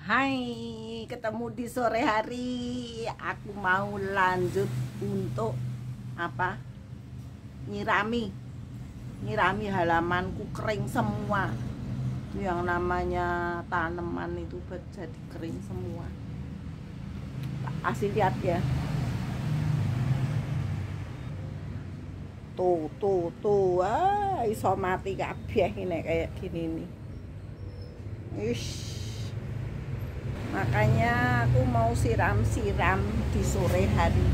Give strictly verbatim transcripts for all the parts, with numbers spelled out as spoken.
Hai, ketemu di sore hari. Aku mau lanjut untuk apa? Nyirami. Nyirami halamanku kering semua. Itu yang namanya tanaman itu jadi kering semua. Kasih lihat ya. Tuh, tuh, tuh. Ah, iso mati kabeh ini kayak gini nih. Ish. Makanya aku mau siram-siram di sore hari.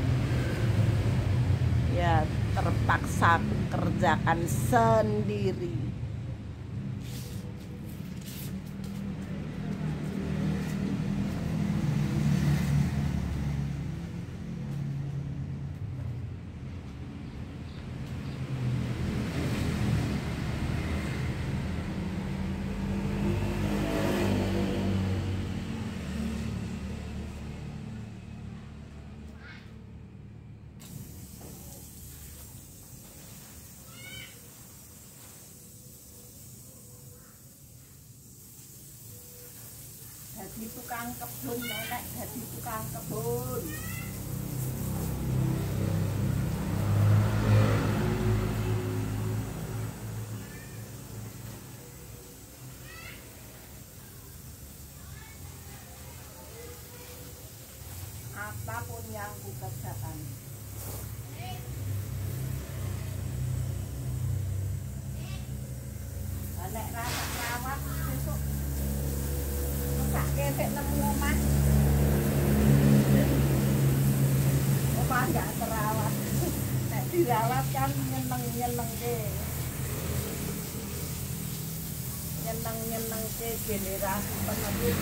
Ya, terpaksa aku kerjakan sendiri. Jadi tukang kebun nenek, jadi tukang kebun. Apapun yang ku kerjakan. Nek rasa rawat besok tak ketek nemu omah. Omah gak terawat. Nek dirawat kan nyeneng-nyeneng ke. Nyeneng-nyeneng ke generasi penerus.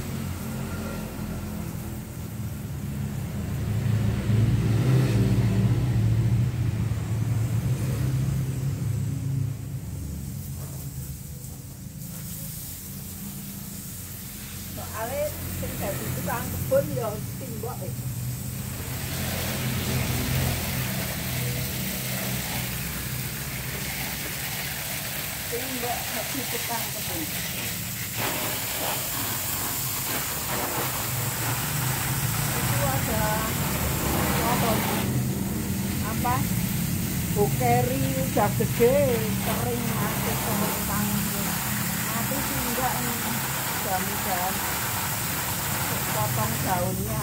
Soalnya sing dadi tukang kebun ya timbok e. Timbok dadi tukang kebun. Itu ada apa? Apa? Bukeri udah gede, kering mati kentang. Mati sih enggak nih. Mudah-mudahan potong daunnya.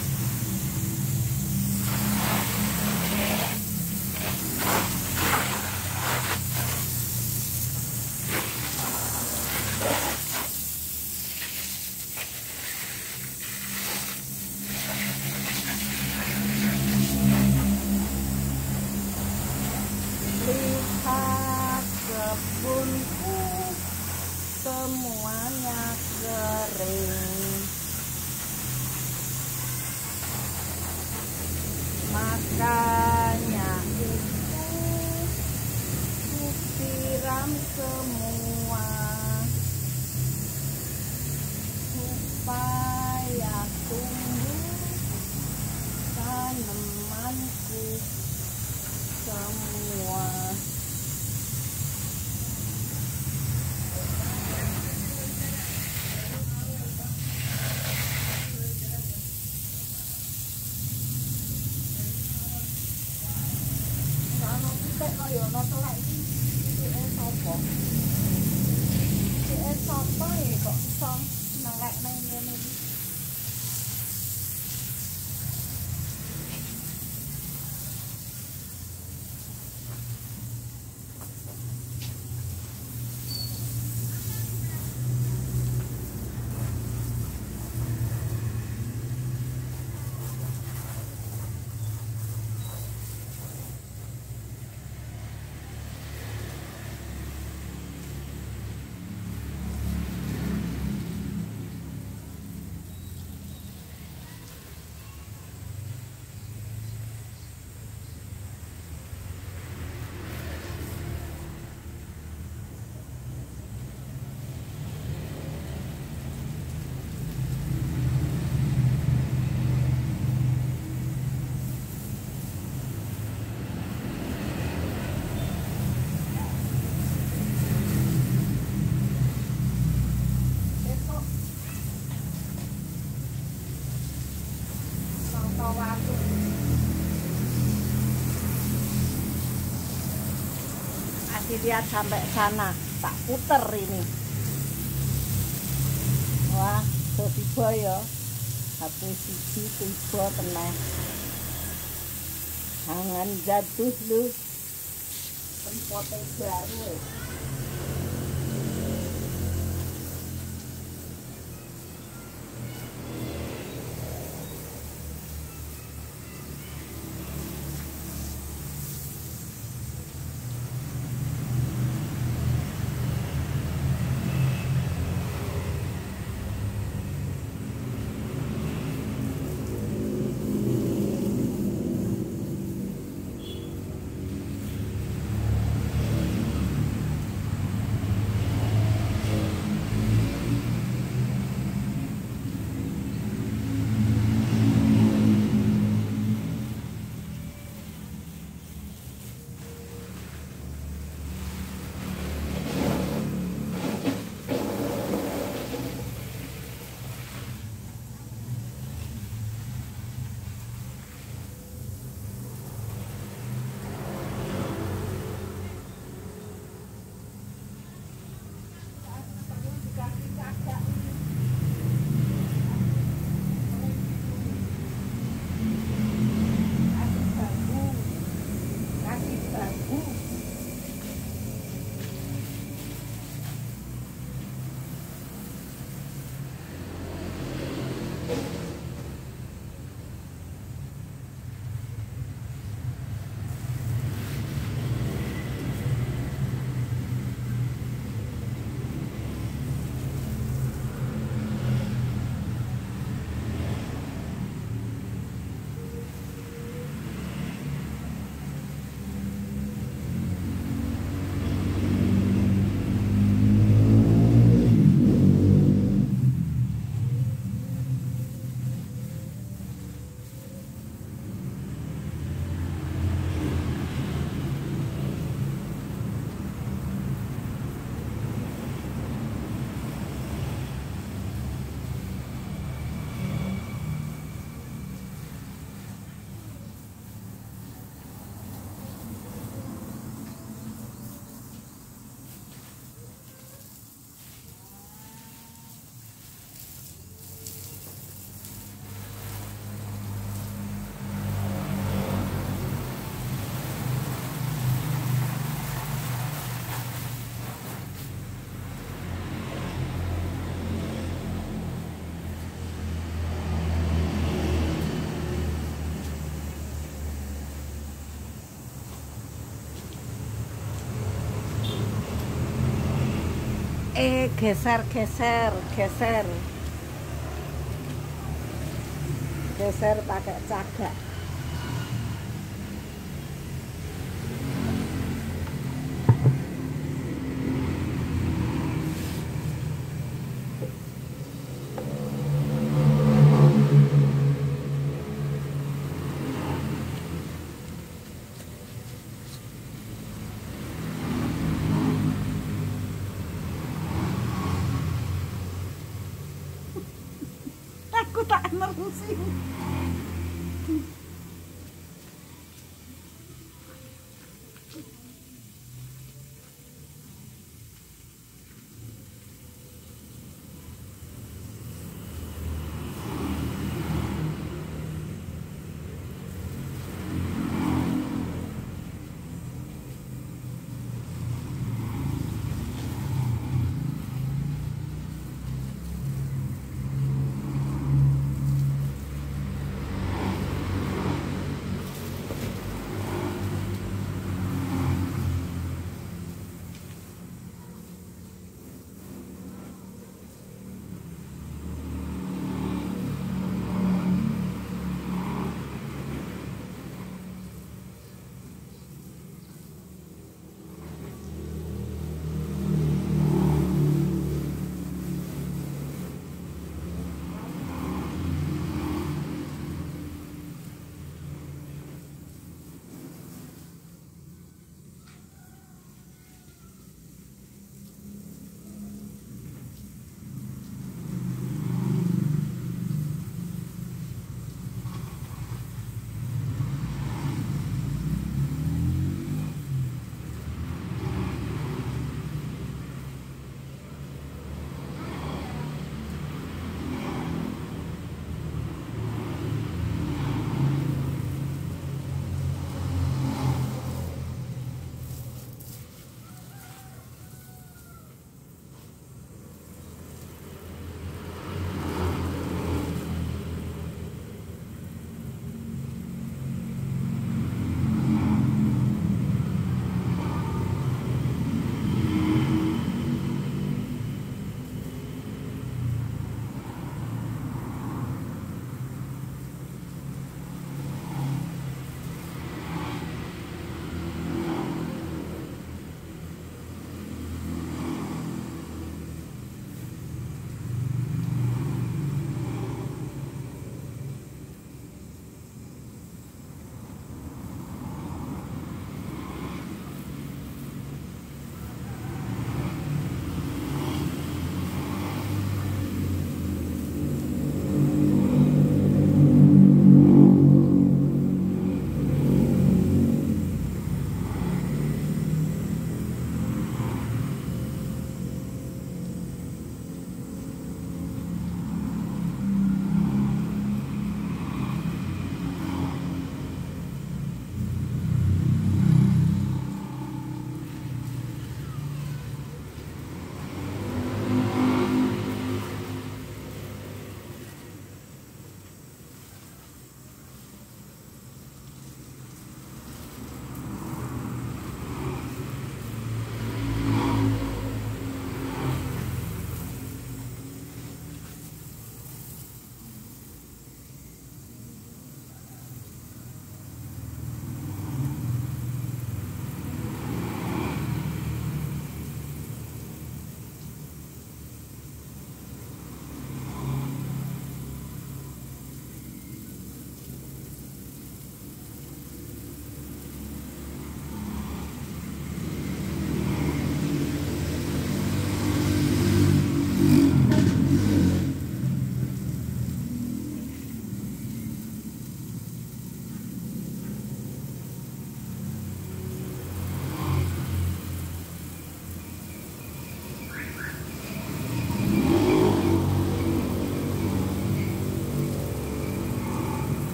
Lihat kebunku semuanya kering, makanya itu ku siram semua supaya tumbuh tanamanku semua. Kaya ono telek iki cike sapa? Cike sapa e kok iso nelek nang ngene iki? atau waktu. Masih lihat sampai sana, tak puter ini. Wah, so tiba ya. H P siji tiba tenang. Jangan jatuh lu. Tempote baru. Eh, geser, geser, geser. Geser pakai cagak. Aku tak nerusin.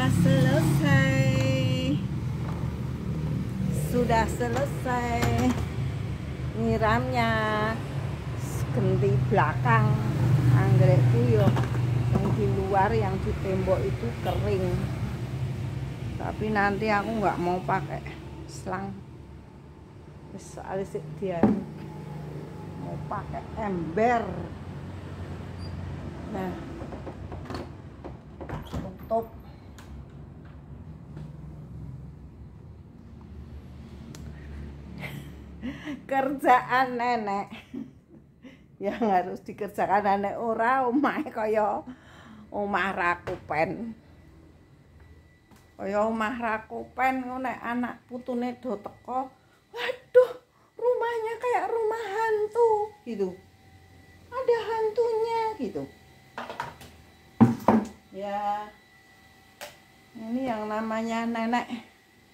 sudah selesai. Sudah selesai nyiramnya. Ganti belakang anggrekku yo yang di luar, yang di tembok itu kering. Tapi nanti aku nggak mau pakai selang. Soalnya sih dia mau pakai ember. Nah, tutup. Kerjaan nenek yang harus dikerjakan nenek ora omahe kaya omah Rakupen. Kaya omah Rakupen ngono, nek anak putune do teko, waduh, rumahnya kayak rumah hantu gitu. Ada hantunya gitu. Ya, ini yang namanya nenek.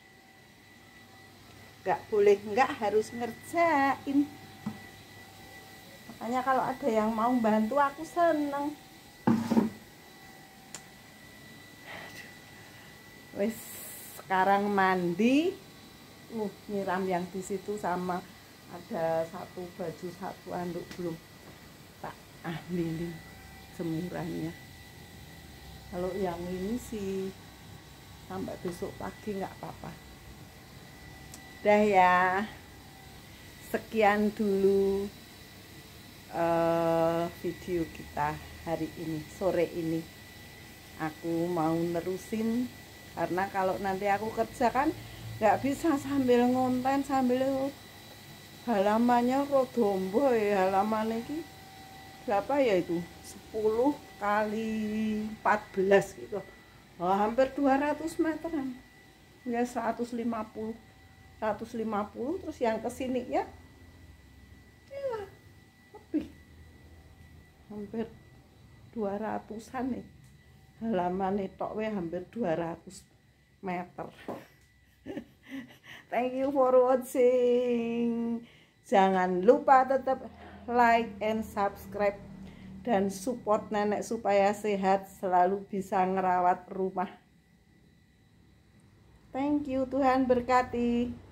Gak boleh enggak, harus ngerjain. Makanya kalau ada yang mau bantu aku seneng. Wes sekarang mandi. Uh, nyiram yang di situ sama ada satu baju satu anduk belum tak ambilin jemurannya. Kalau yang ini sih sampai besok pagi nggak apa-apa. Dah ya, sekian dulu uh, video kita hari ini, sore ini. Aku mau nerusin karena kalau nanti aku kerjakan nggak bisa sambil ngonten, sambil halamannya rodombo ya, halaman ini berapa ya itu, sepuluh kali empat belas gitu, oh, hampir dua ratus meteran ya, seratus lima puluh seratus lima puluh, terus yang kesini ya ya lebih hampir dua ratusan nih, halaman tok we hampir dua ratus meter. Thank you for watching. Jangan lupa tetap like and subscribe dan support nenek supaya sehat, selalu bisa ngerawat rumah. Thank you, Tuhan berkati.